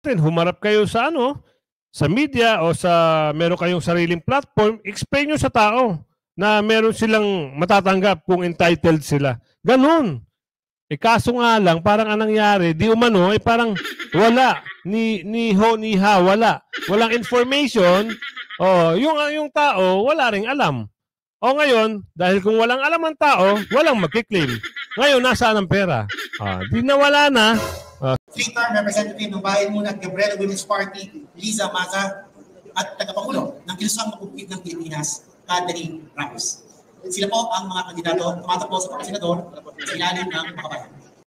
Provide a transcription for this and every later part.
natin, humarap kayo sa sa media o sa meron kayong sariling platform, explain nyo sa tao na meron silang matatanggap kung entitled sila. Ganun. Kaso nga lang, parang anong nangyari, di umano, parang wala. Ni ho, ni ha, wala. Walang information. Yung tao, wala ring alam. Ngayon, dahil kung walang alam ang tao, walang magkiklaim. Ngayon, nasaan ang pera? Di nawala na. Three-term representative ng Bayan Muna at Gabriela Women's Party, Liza Maza, at tagapangulo ng Kilusang Mapupit ng Pilipinas, Catherine Ramos. Sila po ang mga kandidato tumatakbo sa pagkasenador sa ilalim ng makabayan.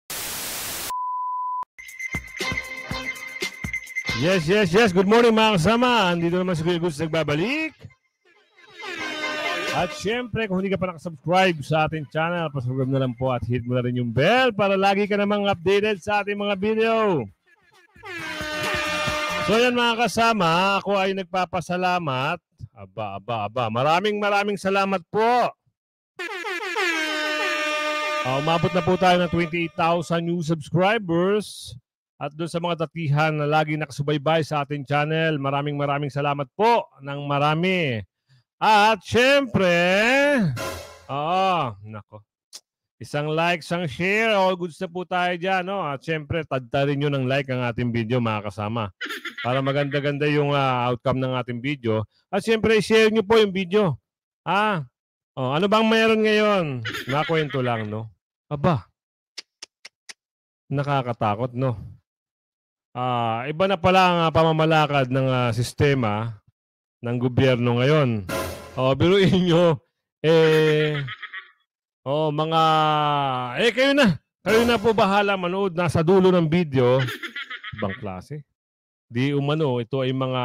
Yes. Good morning mga kasama. Andito naman si Kuya Gus nagbabalik. At syempre, kung hindi ka pa nakasubscribe sa ating channel, pasubscribe na lang po at hit mo na rin yung bell para lagi ka namang updated sa ating mga video. So yan mga kasama, ako ay nagpapasalamat. Aba. Maraming salamat po. Umabot na po tayo ng 28,000 new subscribers. At doon sa mga datihan na lagi nakasubaybay sa ating channel, maraming salamat po ng marami. At syempre, nako. Isang like, isang share, all goods na po tayo dyan. No? At syempre, tadtarin nyo ng like ang ating video mga kasama. Para maganda-ganda yung outcome ng ating video. At syempre, share nyo po yung video. Ano bang mayroon ngayon? Nakwento lang, no? Aba, nakakatakot, no? Iba na pala ang pamamalakad ng sistema ng gobyerno ngayon. Biruin nyo, kayo na po bahala manood, nasa dulo ng video. Ibang klase. Di umano, ito ay mga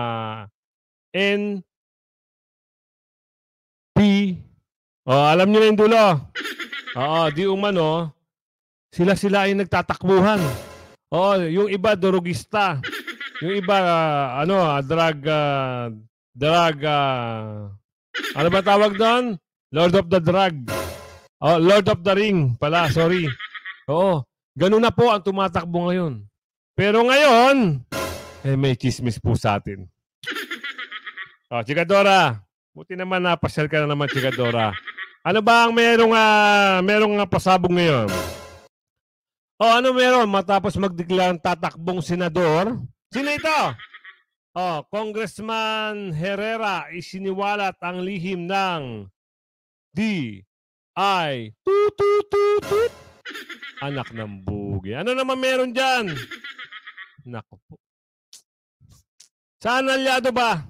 NP. Alam nyo na yung dulo. Di umano, sila ay nagtatakbuhan. Yung iba drugista. Yung iba ano ba tawag doon? Lord of the Drug. Lord of the Ring pala, sorry. Ganun na po ang tumatakbo ngayon. Pero ngayon, may chismis po sa atin. Chikadora, buti naman napasyal ka na naman, Chikadora. Ano ba ang merong pasabog ngayon? Ano meron? Matapos magdeklarang tatakbong senador? Sino ito? Congressman Herrera isiniwalat ang lihim ng D.I. Tutututut. Anak ng bugi. Ano naman meron dyan? Naku po. Saan aliado ba?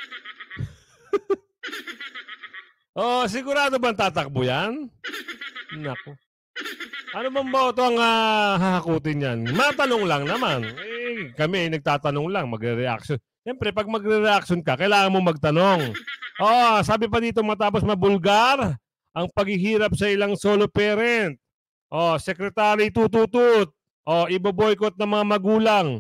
Sigurado bang tatakbo yan? Naku. Ano bang boto ang hahakutin yan? Matanong lang naman. Kami ay nagtatanong lang, magre-reaction. Siyempre, pag magre-reaction ka, kailangan mo magtanong. Sabi pa dito matapos mabulgar ang paghihirap sa ilang solo parent. Secretary tututut. Ibo-boycott ng mga magulang.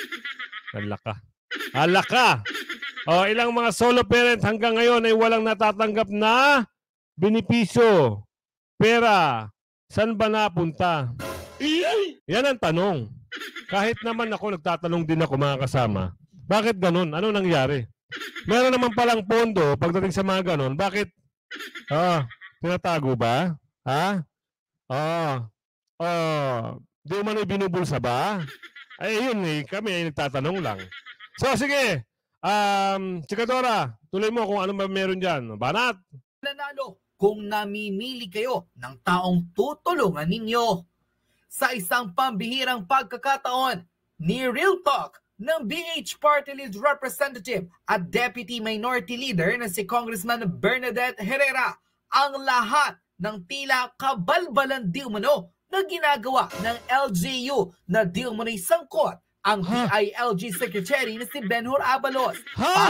Alaka. Ilang mga solo parent hanggang ngayon ay walang natatanggap na benepisyo. Pera. Saan ba napunta? Yan ang tanong. Kahit naman ako, nagtatanong din ako mga kasama. Bakit ganun? Ano nangyari? Meron naman palang pondo pagdating sa mga ganun. Bakit? Tinatago ba? Di man ay binubulsa ba? Yun kami ay nagtatanong lang. So sige, Chikadora, tuloy mo kung ano ba meron dyan. Banat! Nanalo kung namimili kayo ng taong tutulungan ninyo. Sa isang pambihirang pagkakataon ni Real Talk ng BH Party List Representative at Deputy Minority Leader na si Congressman Bernadette Herrera, ang lahat ng tila kabalbalan di umano na ginagawa ng LGU na di umano'y sangkot ang DILG Secretary na si Benhur Abalos.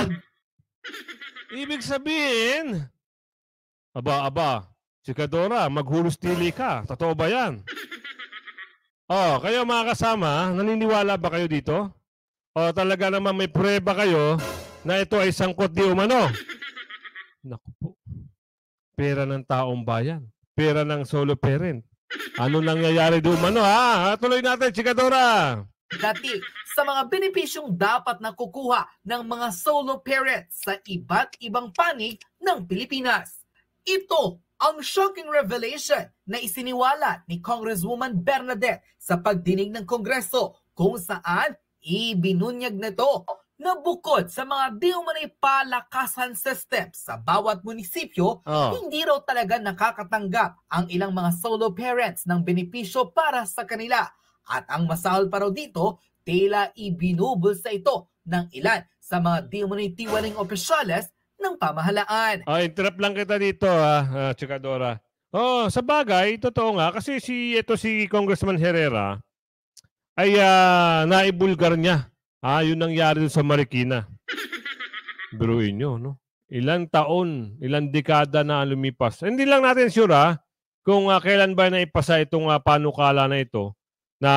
Ibig sabihin, Aba, Chikadora, maghulos tili ka. Totoo ba yan? Kayo mga kasama, naniniwala ba kayo dito? Talaga naman may prueba kayo na ito ay sangkot di umano? Naku po. Pera ng taong bayan. Pera ng solo parent. Ano nangyayari di umano, ha? Tuloy natin, Chikadora. dati sa mga benepisyong dapat na kukuha ng mga solo parents sa iba't ibang panig ng Pilipinas. Ito ang shocking revelation na isiniwala ni Congresswoman Bernadette sa pagdinig ng Kongreso kung saan ibinunyag nito na bukod sa mga di umanay palakasan system sa bawat munisipyo, hindi raw talaga nakakatanggap ang ilang mga solo parents ng benepisyo para sa kanila. At ang masahol pa raw dito, tila ibinubulsa ito ng ilan sa mga di umanay tiwaling opisyales ng pamahalaan. Interrupt lang kita dito, Chikadora. Sa bagay, totoo nga, kasi si Congressman Herrera ay naibulgar niya. Yun nangyari sa Marikina. Biruin nyo, no? Ilang taon, ilang dekada na lumipas. Hindi lang natin sure, kung kailan ba naipasa itong panukala na ito na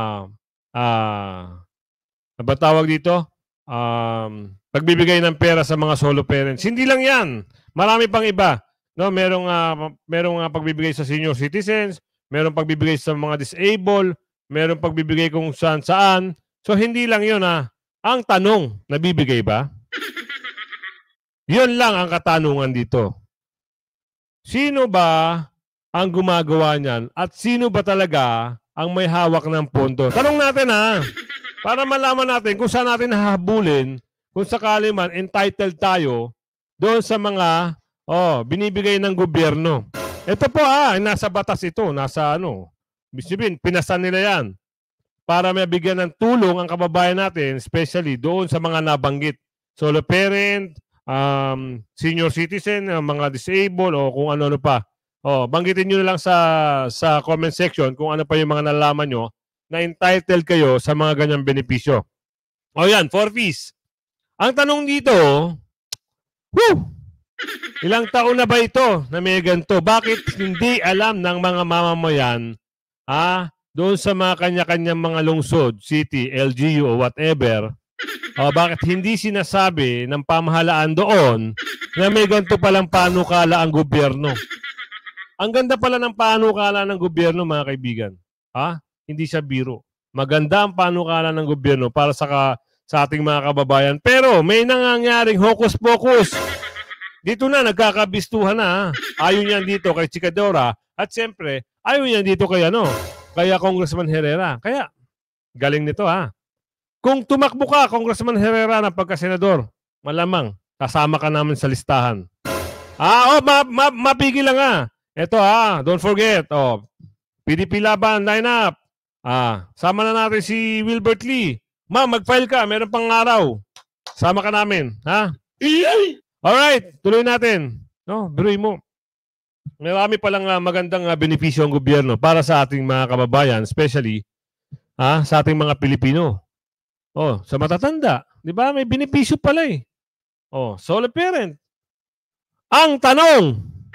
ba tawag dito? Pagbibigay ng pera sa mga solo parents. Hindi lang yan. Marami pang iba. No, merong pagbibigay sa senior citizens, merong pagbibigay sa mga disabled, merong pagbibigay kung saan-saan. So, hindi lang yun Ang tanong, nabibigay ba? Yun lang ang katanungan dito. Sino ba ang gumagawa niyan? At sino ba talaga ang may hawak ng pondo? Tanong natin para malaman natin kung saan natin hahabulin kung sakali man entitled tayo doon sa mga binibigay ng gobyerno. Ito po nasa batas ito, nasa Bisibin, pinasan nila yan para mabigyan ng tulong ang kababayan natin, especially doon sa mga nabanggit. Solo parent, senior citizen, mga disabled, o kung ano-ano pa. Banggitin nyo na lang sa comment section kung ano pa yung mga nalaman nyo na entitled kayo sa mga ganyang benepisyo. Yan, 4 fees. Ang tanong dito, ilang taon na ba ito na may ganito? Bakit hindi alam ng mga mamamayan, doon sa mga kanya-kanyang mga lungsod, city, LGU o whatever, bakit hindi sinasabi ng pamahalaan doon na may ganito palang panukala ang gobyerno? Ang ganda pala ng panukala ng gobyerno, mga kaibigan. Hindi siya biro. Maganda ang panukala ng gobyerno para sa ating mga kababayan. Pero may nangyayaring hocus-pocus. Dito na, nagkakabistuhan na. Ayaw niyan dito kay Chikadora. At siyempre, ayaw niyan dito kay kaya Congressman Herrera. Kaya, galing nito Kung tumakbo ka, Congressman Herrera, ng pagkasenador, malamang, kasama ka namin sa listahan. Mapigil lang Ito don't forget. PDP Laban, line up. Sama na natin si Wilbert Lee. Mag-file ka, meron pang araw. Sama ka namin, Alright, tuloy natin. Biruin mo. Marami palang magandang benepisyo ang gobyerno para sa ating mga kababayan, especially sa ating mga Pilipino. Sa matatanda, 'di ba? May benepisyo pala solo parent. Ang tanong,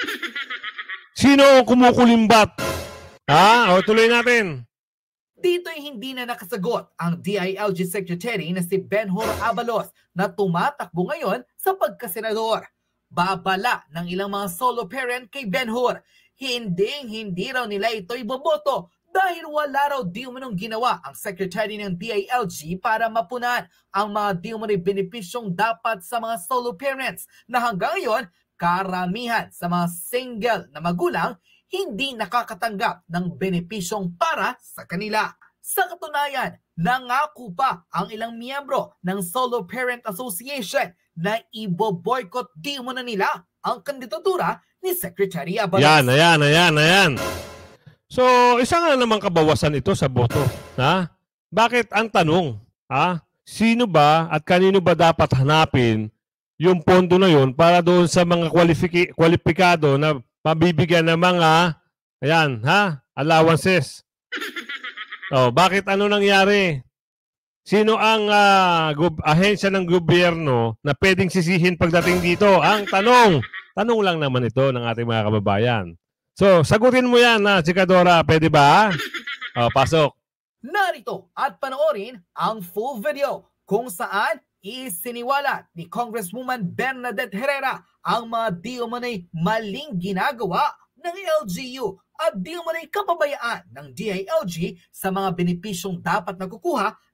sino ang kumukulimbat? Tuloy natin. Dito ay hindi na nakasagot ang DILG Secretary na si Benhur Abalos na tumatakbo ngayon sa pagkasenador. Babala ng ilang mga solo parent kay Benhur. Hindi raw nila ito iboboto dahil wala raw di umanong ginawa ang Secretary ng DILG para mapunan ang mga di umanong benepisyong dapat sa mga solo parents na hanggang ngayon karamihan sa mga single na magulang hindi nakakatanggap ng benepisyong para sa kanila. Sa katunayan, nangako pa ang ilang miyembro ng Solo Parent Association na ibo-boycott di umano nila ang kandidatura ni Secretary Abalos. Ayan. So, isa nga namang kabawasan ito sa boto. Bakit ang tanong? Sino ba at kanino ba dapat hanapin yung pondo na yun para doon sa mga kwalipikado na mabibigyan ng mga allowances? Bakit ano nangyari? Sino ang ahensya ng gobyerno na pwedeng sisihin pagdating dito? Ang tanong lang naman ito ng ating mga kababayan. So, sagutin mo yan, Chikadora. Pwede ba? Pasok. Narito at panoorin ang full video kung saan isiniwalat ni Congresswoman Bernadette Herrera ang mga di umanay maling ginagawa ng LGU at di umanay kapabayaan ng DILG sa mga benepisyong dapat nakukuha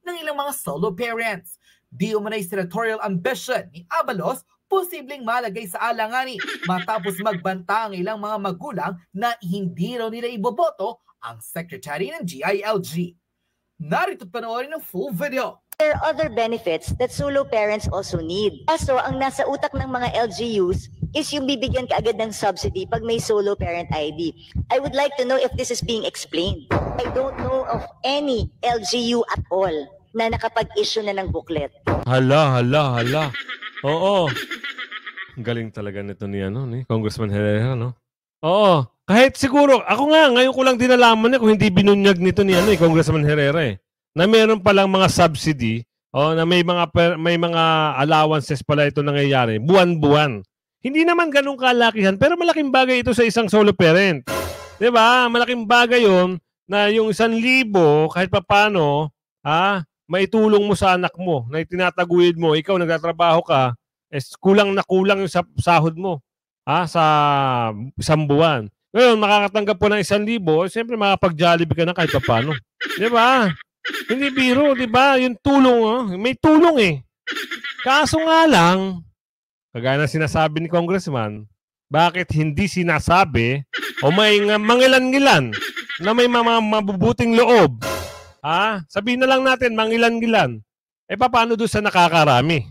ng ilang mga solo parents. Di umanay senatorial ambition ni Abalos posibleng malagay sa alanganin matapos magbanta ang ilang mga magulang na hindi raw nila iboboto ang secretary ng DILG. Narito panoorin ng full video. There are other benefits that solo parents also need. Kaso, ang nasa utak ng mga LGUs is yung bibigyan ka agad ng subsidy pag may solo parent ID. I would like to know if this is being explained. I don't know of any LGU at all na nakapag-issue na ng booklet. Hala. Oo. Ang galing talaga nito ni Congressman Herrera, no? Oo. Kahit siguro, ako nga, ngayon ko lang din nalaman kung hindi binunyag nito ni Congressman Herrera na meron palang mga subsidy na may mga allowances pala ito nangyayari buwan-buwan. Hindi naman ganun kalakihan pero malaking bagay ito sa isang solo parent. 'Di ba? Malaking bagay 'yon na yung 1,000 kahit papaano, maitulong mo sa anak mo na itinataguyod mo, ikaw nagtatrabaho ka, kulang na kulang yung sahod mo sa isang buwan. Ngayon, makakatanggap po ng 1,000, siyempre makapag-Jollibee ka na kahit papaano. 'Di ba? Hindi biro, 'di ba? Yung tulong, may tulong eh. Kaso nga lang, kagaya na sinasabi ni Congressman, bakit hindi sinasabi o may mangilan-ngilan na may mga mabubuting loob? Sabihin na lang natin, mangilan-ngilan. Paano doon sa nakakarami?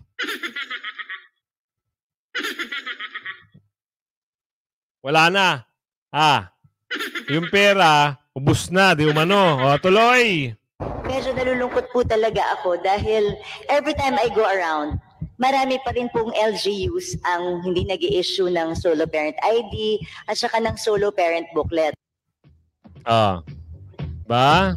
Wala na. Yung pera, ubus na, di umano. Tuloy! Medyo nalulungkot po talaga ako dahil every time I go around, marami pa rin pong LGUs ang hindi nag-i-issue ng solo parent ID at saka ng solo parent booklet. Ba?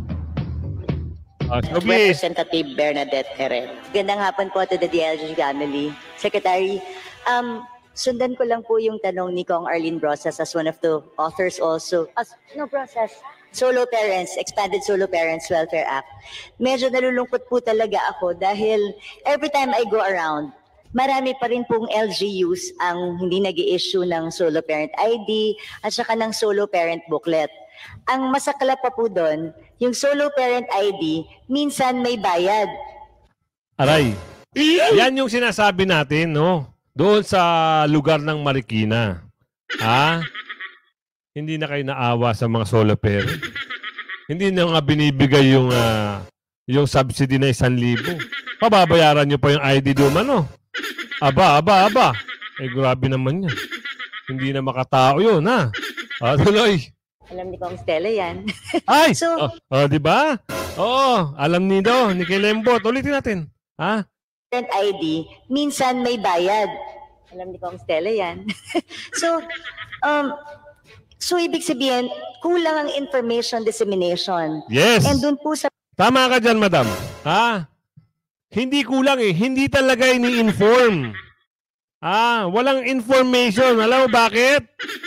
Representative Bernadette Herrera. Gandang hapon po to the DILG family. Secretary, sundan ko lang po yung tanong ni Kong Arlene Brosas as one of the authors also. Solo Parents, Expanded Solo Parents Welfare Act. Medyo nalulungkot po talaga ako dahil every time I go around, marami pa rin pong LGUs ang hindi nag-i-issue ng solo parent ID at saka ng solo parent booklet. Ang masakla pa po doon, yung solo parent ID, minsan may bayad. Aray, yan yung sinasabi natin, no? Doon sa lugar ng Marikina. Hindi na kayo naawa sa mga solo parent. Hindi na nga binibigay yung subsidy na 1,000. Pababayaran nyo pa yung ID doon, ano? Aba. Grabe naman yan. Hindi na makatao yun, ha? Tuloy. Alam ni Kong Stella yan. Ay! So, di ba? Oo, alam ni Kilembot. Ulitin natin. parent ID, minsan may bayad. Alam ni Kong Stella yan. So, ibig sabihin, kulang ang information dissemination. Yes. And dun po sa... Tama ka dyan, madam. Hindi kulang eh. Hindi talaga ini-inform. Walang information. Alam mo bakit?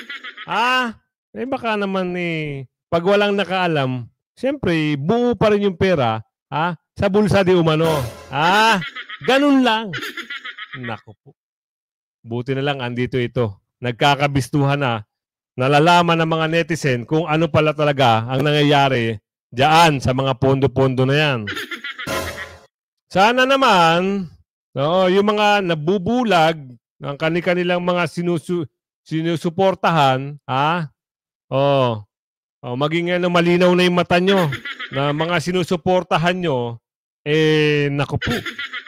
Baka naman pag walang nakaalam, siyempre, buo pa rin yung pera, sa bulsa di umano. Ganun lang. Naku po. Buti na lang, andito ito. Nagkakabistuhan na. Nalalaman ng mga netizen kung ano pala talaga ang nangyayari diyan sa mga pondo-pondo na yan. Sana naman, yung mga nabubulag ng kanilang mga sinusuportahan, maging malinaw na yung mata nyo na mga sinusuportahan nyo, naku po.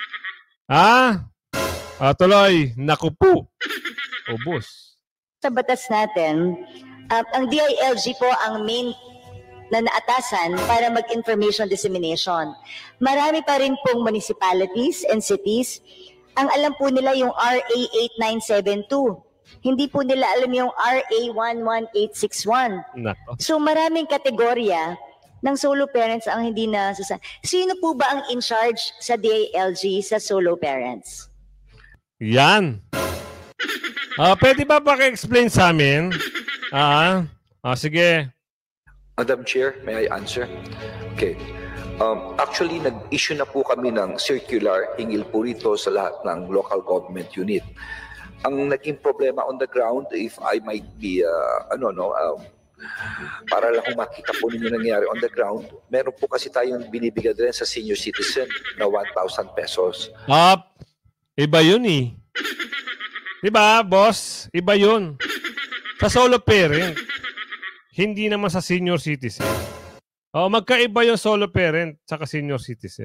Tuloy, naku po. Ubos. Sa batas natin, ang DILG po ang main na naatasan para mag-information dissemination. Marami pa rin pong municipalities and cities, ang alam po nila yung RA 8972. Hindi po nila alam yung RA 11861. So maraming kategorya ng solo parents ang hindi na susan. Sino po ba ang in charge sa DILG sa solo parents? Yan. Pwede ba paki-explain sa amin? Sige. Madam Chair, may I answer? Okay. Actually, nag-issue na po kami ng circular hingil po rito sa lahat ng local government unit. Ang naging problema on the ground, if I might be, Para lang kung makita po ninyo nangyari on the ground, meron po kasi tayong binibigyan rin sa senior citizen na 1,000 pesos. Iba yun eh. Diba, boss? Iba yun. Sa solo parent. Hindi naman sa senior citizen. Magkaiba yung solo parent sa senior citizen.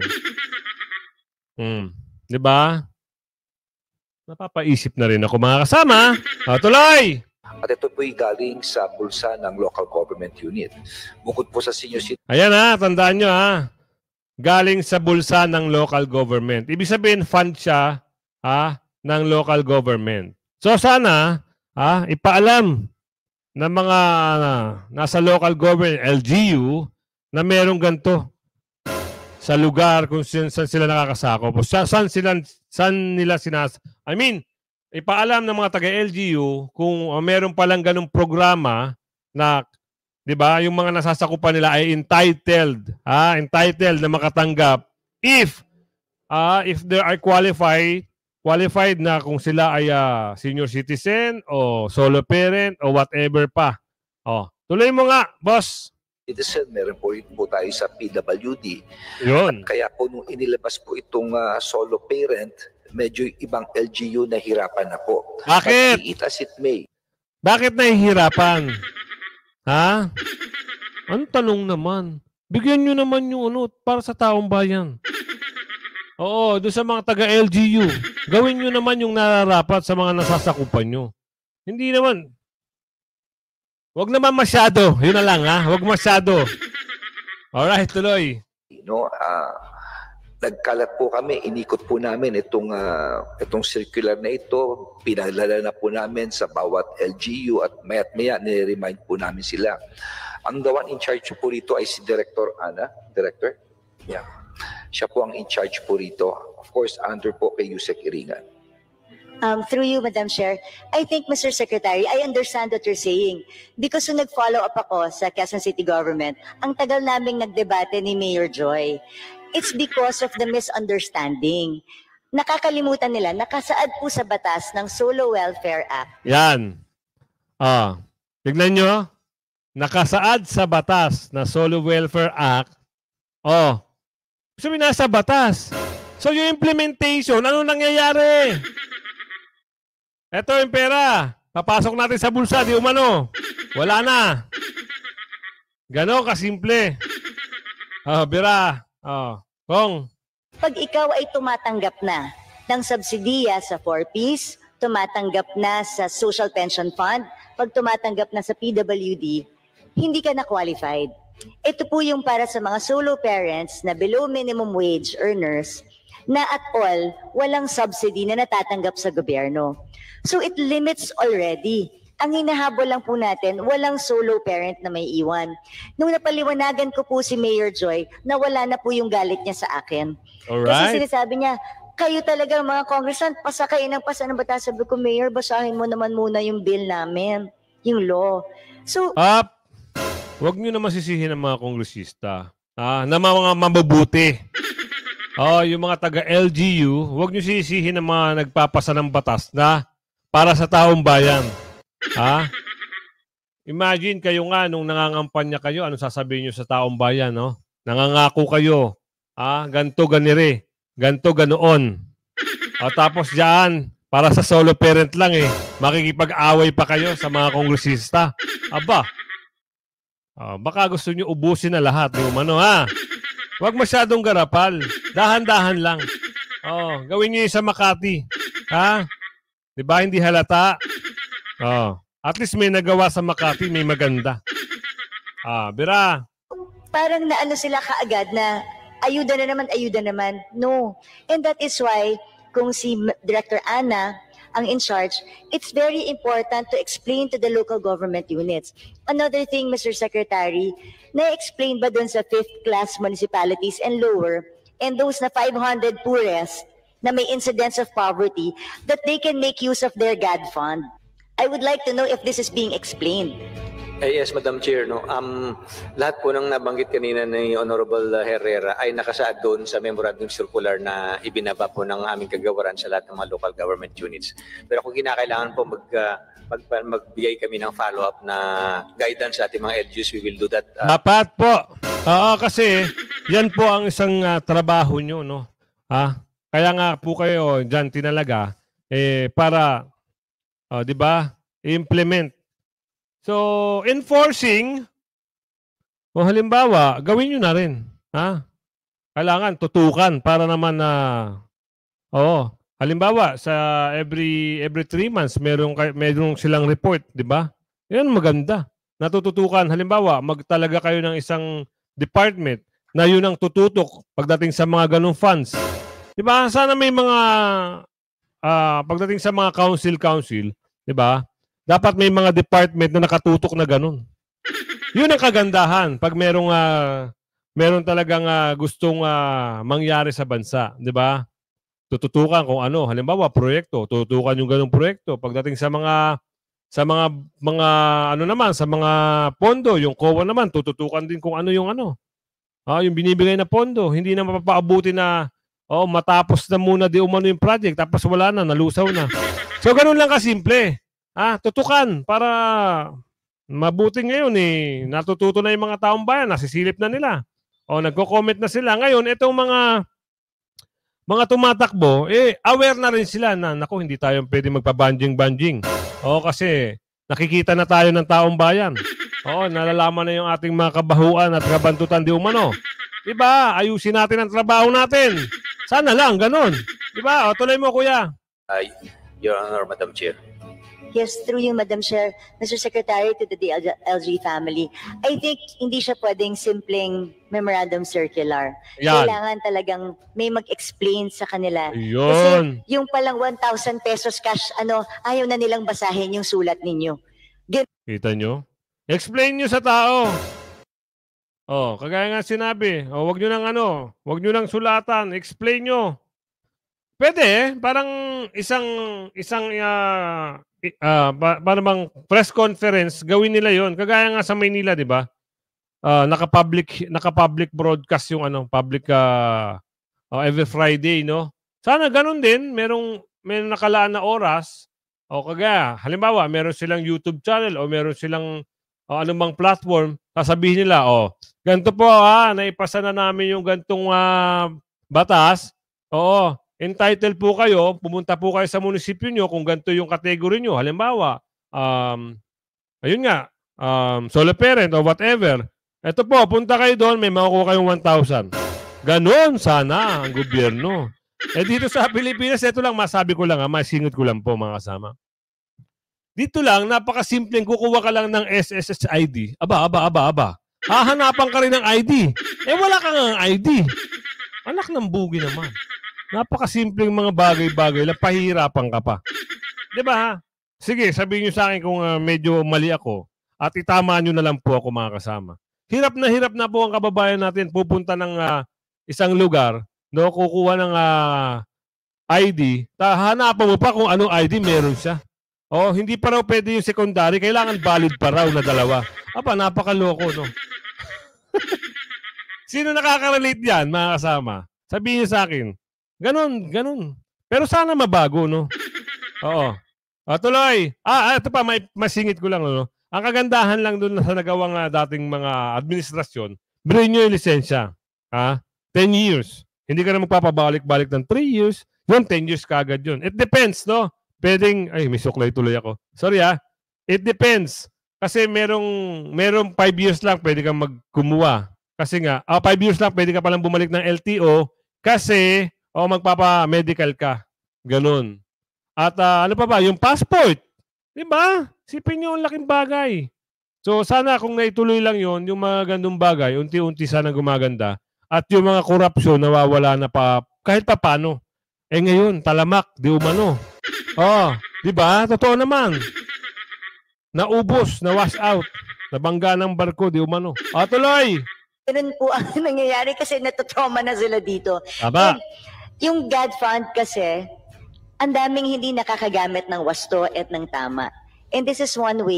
Diba? Napapaisip na rin ako mga kasama. Tuloy! At ito po'y galing sa bulsa ng local government unit. Bukod po sa senior citizen. Ayan tandaan nyo galing sa bulsa ng local government. Ibig sabihin, fund siya ng local government. So sana, ipaalam ng mga nasa local government, LGU, na merong ganito sa lugar kung saan sila nakakasakop. Saan nila ipaalam ng mga taga-LGU kung meron palang ganong programa na, di ba, yung mga nasasakupan nila ay entitled na makatanggap if they are qualified na kung sila ay senior citizen o solo parent o whatever pa. Tuloy mo nga, boss. Citizen, meron po tayo sa PWD. Yun. At kaya po nung inilabas po itong solo parent, medyo ibang LGU na hirapan na po. Bakit? But be it as it may. Bakit nahihirapan? Ang tanong naman. Bigyan nyo naman yung para sa taong bayan. Oo, doon sa mga taga-LGU. Gawin nyo naman yung nararapat sa mga nasasakupan nyo. Hindi naman. Huwag naman masyado. Yun na lang Huwag masyado. Alright, tuloy. Nagkalat po kami, inikot po namin itong circular na ito, pinadala na po namin sa bawat LGU at maya't-maya nire-remind po namin sila. Ang the one in charge po rito ay si Director Ana. Director? Yeah. Siya po ang in charge po rito. Of course, under po kay Yusek Iringan. Through you, Madam Chair, I think, Mr. Secretary, I understand what you're saying. Because nung nag-follow up ako sa Quezon City Government, ang tagal naming nagdebate ni Mayor Joy. It's because of the misunderstanding. Nakakalimutan nila, nakasaad po sa batas ng Solo Welfare Act. Yan. Tignan nyo. Nakasaad sa batas na Solo Welfare Act. Sabi nasa batas. So yung implementation, ano nangyayari? Ito yung pera. Papasok natin sa bulsa, di umano. Wala na. Gano'n kasimple. Bira. Kong. Pag ikaw ay tumatanggap na ng subsidiya sa 4Ps, tumatanggap na sa Social Pension Fund, pag tumatanggap na sa PWD, hindi ka na qualified. Ito po yung para sa mga solo parents na below minimum wage earners na at all walang subsidy na natatanggap sa gobyerno. So it limits already. Ang hinahabol lang po natin, walang solo parent na may iwan. Nung napaliwanagan ko po si Mayor Joy, nawala na po yung galit niya sa akin. Alright. Kasi sinasabi niya, kayo talaga mga congressman, pasakayin ng pasa ng batas. Sabi ko, Mayor, basahin mo naman muna yung bill namin, yung law. So, huwag nyo naman sisihin ng mga kongresista na mga mabubuti. Yung mga taga-LGU, huwag nyo sisihin ng mga nagpapasa ng batas na para sa taong bayan. Imagine kayo nga nung nangangampanya kayo, ano sasabihin nyo sa taong bayan, no? Nangangako kayo, ganto ganire, ganto ganoon. Tapos diyan, para sa solo parent lang makikipag-away pa kayo sa mga kongresista. Baka gusto nyo ubusin na lahat, di umano Huwag masyadong garapal. Dahan-dahan lang. Gawin nyo yung sa Makati. Di ba hindi halata? At least may nagawa sa Makati, may maganda. Bira. Parang naano sila kaagad na ayuda na naman. No. And that is why, kung si Director Ana ang in charge, it's very important to explain to the local government units. Another thing, Mr. Secretary, na-explain ba dun sa 5th class municipalities and lower, and those na 500 poorest na may incidence of poverty, that they can make use of their GAD fund? I would like to know if this is being explained. Yes, Madam Chair. No? Lahat po ng nabanggit kanina ni Honorable Herrera ay nakasaad doon sa memorandum circular na ibinaba po ng aming kagawaran sa lahat ng mga local government units. Pero kung kinakailangan po magbigay kami ng follow-up na guidance sa ating mga LGUs, we will do that. Dapat po. Oo, kasi yan po ang isang trabaho nyo, no? Kaya nga po kayo dyan tinalaga para, di ba, implement. So, enforcing, o halimbawa, gawin nyo na rin. Kailangan tutukan para naman na, halimbawa, sa every 3 months, merong silang report, di ba? Yan maganda. Natututukan. Halimbawa, magtalaga kayo ng isang department na yun ang tututok pagdating sa mga ganong funds. Di ba? Sana may mga, pagdating sa mga council, di ba? Dapat may mga department na nakatutok na ganun. Yun ang kagandahan pag meron talagang gustong mangyari sa bansa, di ba? Tututukan kung ano, halimbawa proyekto, tututukan yung ganung proyekto. Pagdating sa mga ano naman, sa mga pondo, yung COA naman tututukan din kung ano yung ano. Yung binibigay na pondo, hindi na mapapaabuti na matapos na muna di umano yung project tapos wala na, nalusaw na. So ganun lang kasimple. Tutukan para mabuti ngayon natututo na yung mga taong bayan, nasisilip na nila. Nagko-comment na sila. Ngayon, itong mga tumatakbo, aware na rin sila na, naku, hindi tayo pwede magpa-banjing-banjing. Kasi nakikita na tayo ng taong bayan. Nalalaman na yung ating mga kabahuan at kabantutan di umano. Diba? Ayusin natin ang trabaho natin. Sana lang, ganun. Diba? Tuloy mo, kuya. Your Honor, Madam Chair. Yes, through you, Madam Chair, Mr. Secretary, to the DLG family. I think hindi siya pwedeng simpleng memorandum circular. Yan. Kailangan talagang may mag-explain sa kanila. Yun. Kasi yung palang 1,000 pesos cash, ayaw na nilang basahin yung sulat ninyo. Kita nyo? Explain nyo sa tao. Kagaya nga sinabi, wag nyo nang sulatan, explain nyo. Pwede, parang parang press conference, gawin nila yon. Kagaya nga sa Maynila, di ba? Naka-public broadcast yung public every Friday, no? Sana ganun din, merong nakalaan na oras. Kagaya, halimbawa, meron silang YouTube channel o meron silang anumang platform, sasabihin nila, ganito po naipasa na namin yung gantong batas. Entitled po kayo, pumunta po kayo sa munisipyo nyo kung ganito yung category nyo. Halimbawa, ayun nga, solo parent or whatever. Ito po, punta kayo doon, may makukuha kayong 1,000. Ganon sana ang gobyerno. Dito sa Pilipinas, ito lang, masabi ko lang, masingit ko lang po mga kasama. Dito lang, napakasimpleng kukuha ka lang ng SSS ID. Aba. Hahanapan ka rin ng ID. Wala ka nga ng ID. Anak ng bugi naman. Napakasimpleng mga bagay-bagay lang, pahihirapan ka pa. Diba? Sige, sabihin nyo sa akin kung medyo mali ako at itama nyo na lang po ako mga kasama. Hirap na po ang kababayan natin pupunta ng isang lugar, kukuha ng ID, hanapan mo pa kung anong ID meron siya. Hindi pa raw pwede yung secondary, kailangan valid pa raw na 2. Napakaloko, no? Sino nakaka-relate yan, mga kasama? Sabihin nyo sa akin. Ganun. Pero sana mabago, no? Tuloy. Ito pa, masingit ko lang, no? Ang kagandahan lang doon sa nagawang dating mga administrasyon, bilhin nyo yung lisensya. 10 years. Hindi ka na magpapabalik-balik ng 3 years. Yun, 10 years kagad yun. It depends, no? Pwedeng, may suklay tuloy ako. Sorry, It depends. Kasi merong 5 years lang pwede kang magkumuha. Kasi nga, 5 years lang pwede ka palang bumalik ng LTO kasi magpapa-medical ka. Ganun. At ano pa ba? Yung passport. Diba? Sipin nyo, ang laking bagay. So sana kung naituloy lang yon, yung mga gandong bagay, unti-unti sana gumaganda. At yung mga korupsyon, nawawala na pa kahit pa paano. Ngayon, talamak, di umano. Diba? Totoo naman. Naubos, na-wash out. Nabangga ng barko, di umano. Tuloy! Ganun po ang nangyayari kasi natotrauma na sila dito. Aba. Yung GAD fund kasi, ang daming hindi nakakagamit ng wasto at ng tama. And this is one way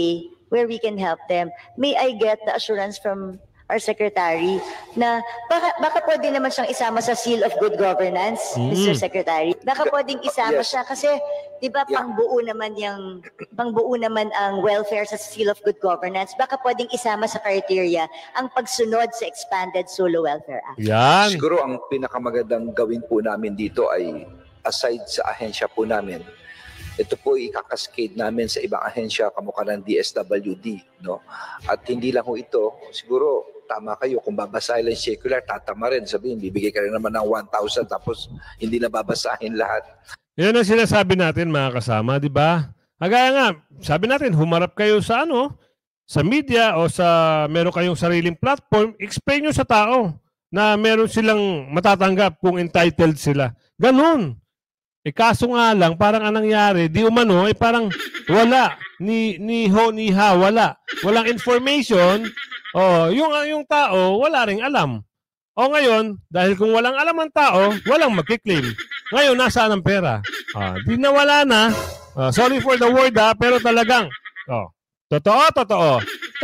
where we can help them. May I get the assurance from our secretary na baka pwede naman siyang isama sa seal of good governance, Mr. Secretary. Baka pwedeng isama Yes. siya kasi 'di ba Yeah. pangbuo naman ang welfare sa seal of good governance. Baka pwedeng isama sa criteria ang pagsunod sa expanded Solo Welfare Act. Yan. Siguro ang pinakamagandang gawin po namin dito ay aside sa ahensya po namin, ito po ikakaskade namin sa ibang ahensya kamukha ng DSWD, no? At hindi lang ho ito, siguro tama kayo, kung babasahin lang circular, tatama rin. Sabihin, bibigay ka rin naman ng 1,000 tapos hindi na babasahin lahat. Yan ang sinasabi natin mga kasama, di ba? Kagaya nga, sabi natin, humarap kayo sa sa media o sa meron kayong sariling platform, explain nyo sa tao na meron silang matatanggap kung entitled sila. Ganun. Kaso nga lang, parang anong nangyari, di umano, parang wala. Ni ho, ni ha, wala. Walang information. Yung tao, wala ring alam. Ngayon, dahil kung walang alam ang tao, walang magkiklaim. Ngayon, nasaan ang pera? Di nawala na. Sorry for the word pero talagang, totoo.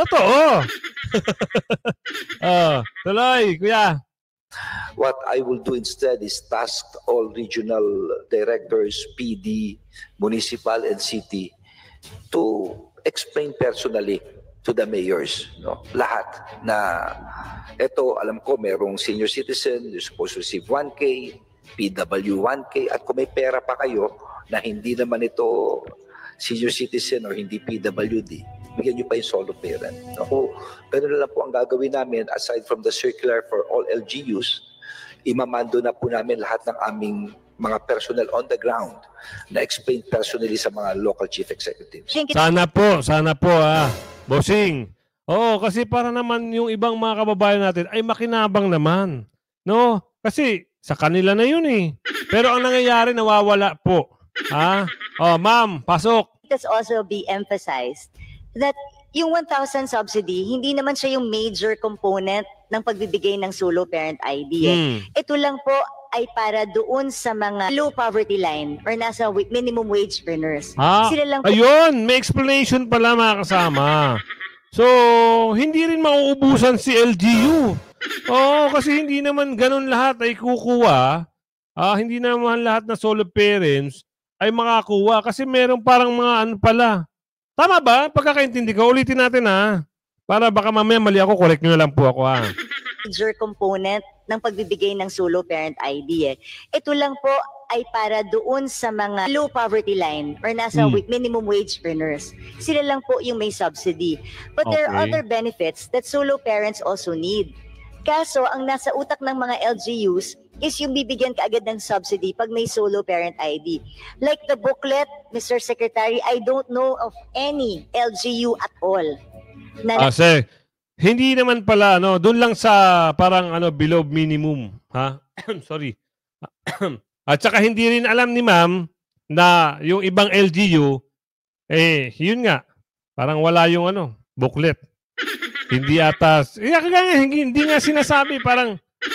Tuloy, kuya. What I will do instead is task all regional directors, PD, municipal, and city to explain personally to the mayors, no? Lahat na ito, alam ko, merong senior citizen, you're supposed to receive 1K, PW 1K, at kung may pera pa kayo na hindi naman ito senior citizen or hindi PWD, bigyan nyo pa yung solo parent. No? Ganun na lang po ang gagawin namin aside from the circular for all LGUs, imamando na po namin lahat ng aming mga personnel on the ground na explain personally sa mga local chief executives. Sana po bossing. Kasi para naman yung ibang mga kababayan natin ay makinabang naman. No? Kasi sa kanila na yun eh. Pero ang nangyayari, nawawala po. Ma'am, pasok. It has also be emphasized that yung 1,000 subsidy, hindi naman siya yung major component ng pagbibigay ng solo parent ID. Ito lang po ay para doon sa mga low poverty line or nasa minimum wage earners. Sila lang po. Ayun, may explanation pala mga kasama. So, hindi rin mauubusan si LGU. Kasi hindi naman ganun lahat ay kukuha. Hindi naman lahat na solo parents ay makakuha kasi meron parang mga pala. Tama ba? Pagkakaintindi ko, ulitin natin para baka mamaya mali ako, correct nyo na lang po ako Major component ng pagbibigay ng solo parent ID. Ito lang po ay para doon sa mga low poverty line or nasa minimum wage earners. Sila lang po yung may subsidy. But there are other benefits that solo parents also need. Kaso, ang nasa utak ng mga LGUs is yung bibigyan kaagad ng subsidy pag may solo parent ID. Like the booklet, Mr. Secretary, I don't know of any LGU at all. Kasi, hindi naman pala, doon lang sa parang below minimum. Sorry. At saka hindi rin alam ni ma'am na yung ibang LGU, yun nga, parang wala yung booklet. Hindi atas. Hindi nga sinasabi, parang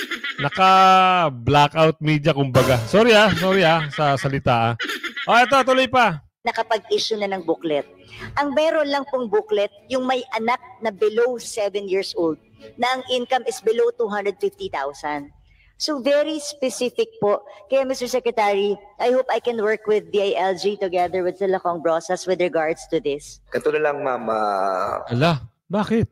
naka-blackout media kumbaga. Sorry sa salita. Ito, tuloy pa. Nakapag-issue na ng booklet. Ang meron lang pong booklet, yung may anak na below 7 years old, na ang income is below 250,000. So very specific po. Kaya Mr. Secretary, I hope I can work with DILG together with Silacong Brosas with regards to this. Ito na lang, ma'am. Ala, bakit?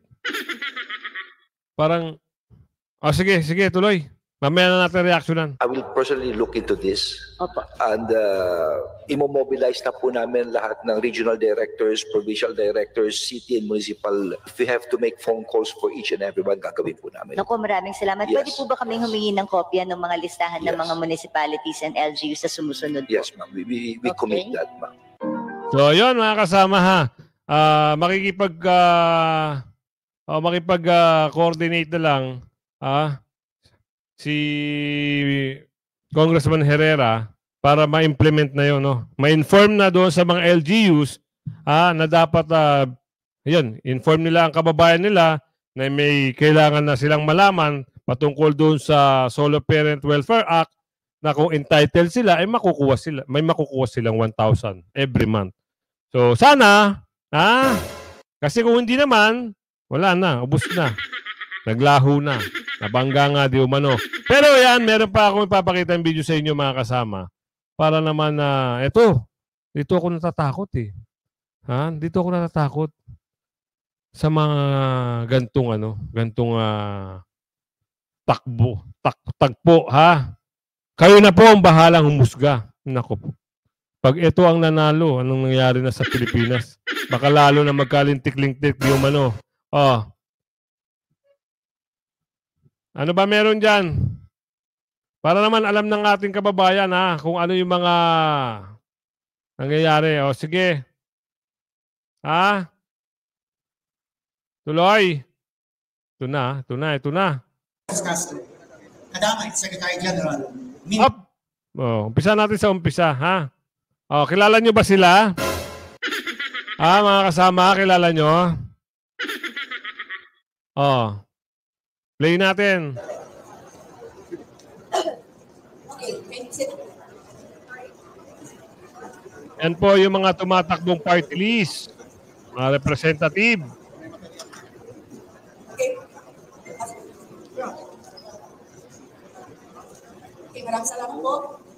Parang, sige, tuloy. Mamaya na natin reaksyonan. I will personally look into this. Opo. And imobilize na po namin lahat ng regional directors, provincial directors, city and municipal. If we have to make phone calls for each and everyone, gagawin po namin. Naku, maraming salamat. Yes. Pwede po ba kaming humingi ng kopya ng mga listahan ng Yes. mga municipalities and LGUs sa sumusunod po? Yes, ma'am. We commit that, ma'am. So, yun mga kasama makipag-coordinate na lang si Congressman Herrera para ma-implement na yun. Ma-inform na doon sa mga LGUs na dapat inform nila ang kababayan nila na may kailangan na silang malaman patungkol doon sa Solo Parent Welfare Act na kung entitled sila ay may makukuha silang 1,000 every month. So sana Kasi kung hindi naman, wala na, ubos na. Naglaho na. Nabangga nga di umano. Pero yan, meron pa akong ipapakita ng video sa inyo mga kasama. Para naman na, dito ako natatakot eh. Ha? Dito ako natatakot sa mga gantong tagpo, ha? Kayo na po ang bahalang humusga. Nako po. Pag ito ang nanalo, anong nangyari na sa Pilipinas? Baka lalo na magkalintik-lintik yung ano. Oh. Ano ba meron dyan? Para naman alam ng ating kababayan ha, kung ano yung mga nangyayari. O sige. Ha? Tuloy. Ito na. Castro. Kadamay, Secretary General. Up. Umpisa natin sa umpisa, ha? Kilala nyo ba sila? Mga kasama, kilala nyo? Play natin. Yan po yung mga tumatakbong party list. Mga representative. Okay, maraming salamat po.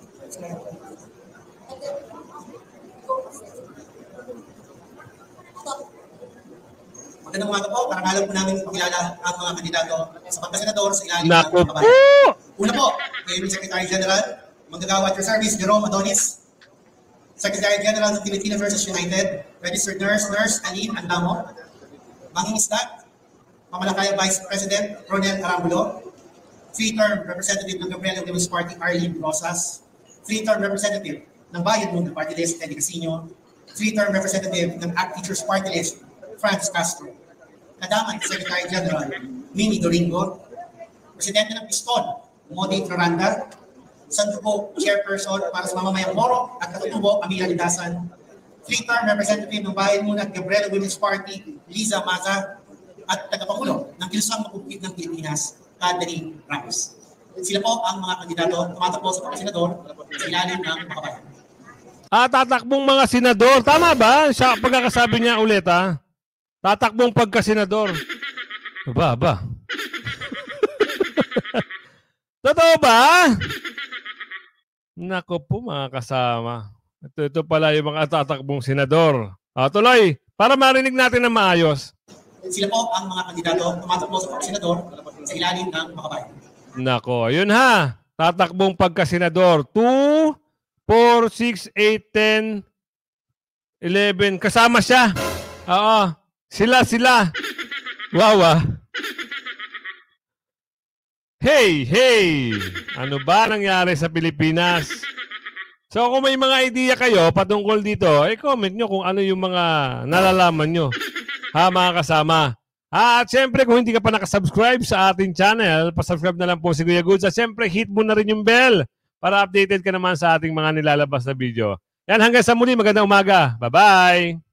Magandang umaga po. Parang alam po namin pakilala ang mga kandidato sa pagkasenador sa ilalim ng Naku mga po! kabayan. Una po, kayo yung Secretary General, Manggagawa at your service, Jerome Adonis. Secretary General ng Filipino versus United, Registered Nurse Aline Andamo. Mangingisda, Pamalakaya Vice President Ronel Carambulo. 3-term Representative ng Gabriela Women's Party, Arlene Rosas. 3-term Representative ng Bayan Mundo Party List, Eddie Casino. 3-term Representative ng ACT Teachers Party List, Francis Castro. Kadamay, Secretary General Mimi Doringo. Presidente ng Piston, Modi Traranda. Sanduko Chairperson para sa mamamayang Moro at katutubo, Amila Lidasan. 3-term Representative ng Bayan Mundo Gabriela Women's Party, Liza Maza. At tagapangulo ng Kilusang Mapupit ng Pilipinas, Catherine Ramos. Sila po ang mga kandidato tumatakbo sa pagkasenador sa ilalim ng makabayan. Tatakbong mga senador. Tama ba? Sa pagkakasabi niya ulit, ha? Tatakbong pagkasenador. Ba? Totoo ba? Nako po mga kasama. Ito pala yung mga tatakbong senador. Tuloy, para marinig natin na maayos. Sila po ang mga kandidato tumatakbo sa pagkasenador sa ilalim ng makabayan. Nako, yun ha. Tatakbong pagkasenador. 2, 4, 6, 8, 10, 11. Kasama siya. Oo. Sila. Wow. Hey! Ano ba nangyari sa Pilipinas? So kung may mga idea kayo patungkol dito, comment nyo kung ano yung mga nalalaman nyo. Ha mga kasama. At syempre kung hindi ka pa nakasubscribe sa ating channel, pasubscribe na lang po si Kuya Goods. At syempre hit mo na rin yung bell para updated ka naman sa ating mga nilalabas na video. Yan, hanggang sa muli, magandang umaga. Bye-bye!